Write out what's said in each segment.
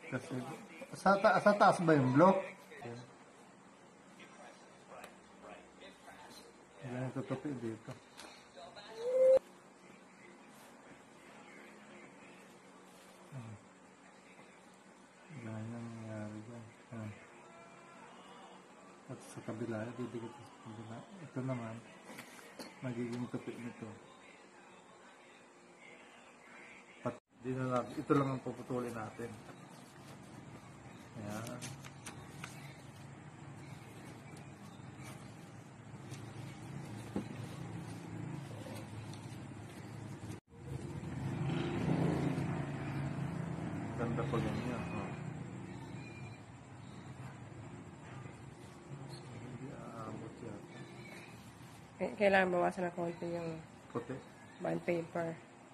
Kasi, sa taas ba yung block? Yan, tutupi dito. Yan yung nangyari dyan. At sa kabila, didikit sa kabila. Ito naman, magiging tupi nito. Ito lang ang puputulin natin. Ayan. Ganda pa ganyan. Oh. So, hindi aabot yata. Kailangan bawasan ng konti yung Puti. bond paper.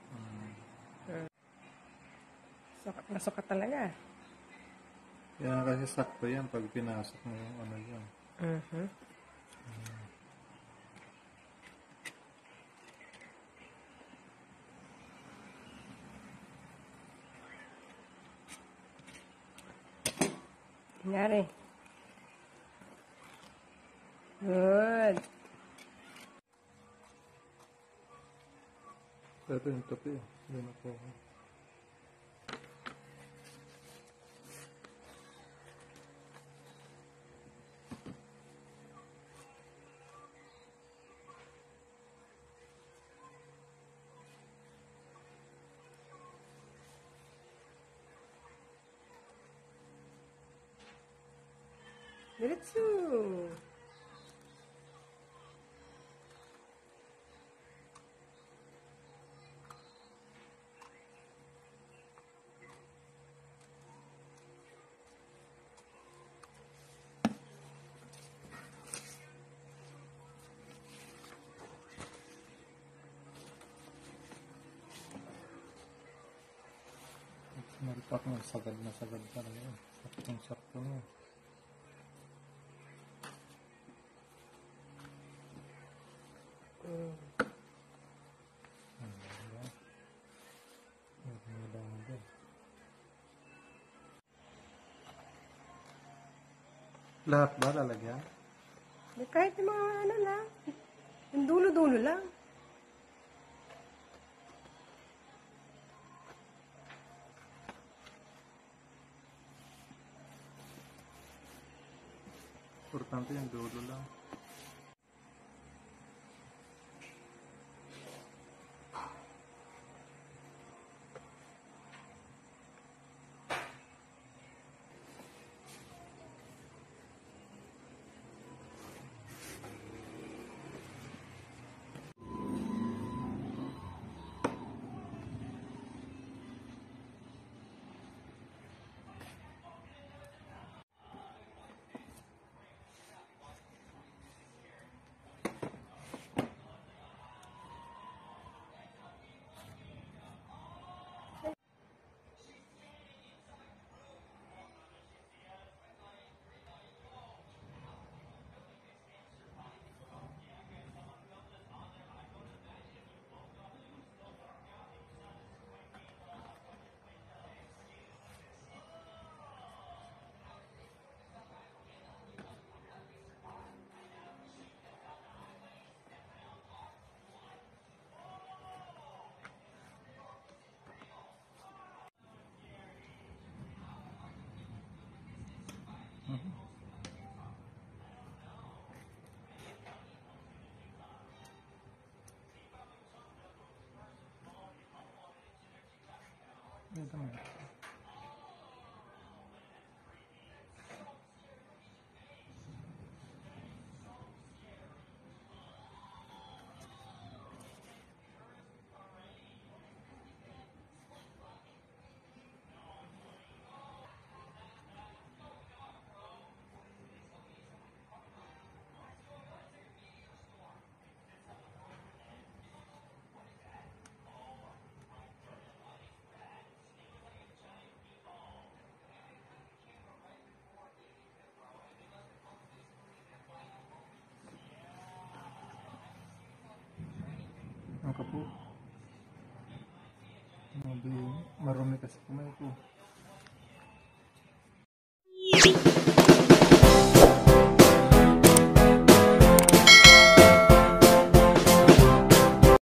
Sukat na sukat talaga. Kaya kasi sakto yan pag pinasok mo yung ano yan. Nangyari. Good. Ito yung tupi. Yan ako. Diretso. Maripak mo, sagad na sagad ka na yun. Saktong-sakto mo. Lahat ba lalagyan? Kahit yung mga ano lang. Yung dulo-dulo lang. Importante yung dulo lang. Ito na. Ako po. Marumi kasi kumay ko. Bye.